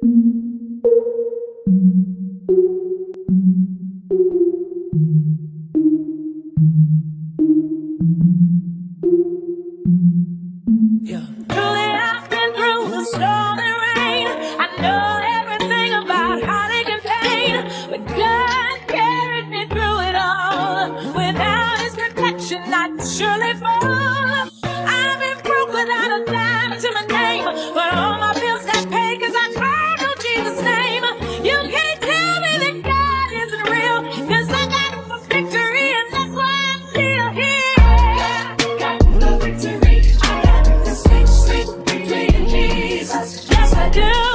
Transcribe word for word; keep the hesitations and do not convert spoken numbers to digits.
Yeah. Truly, I've been through the storm and rain. I know everything about heartache and pain, but God carried me through it all. Without His protection, I'd surely fall. I've been broke without a dime to my name, but all my bills got paid 'cause I called on Jesus' name. You can't tell me that God isn't real, 'cause I got the victory, and that's why I'm still here. Got the victory. I got the sweet, sweet victory in Jesus. Yes, I do.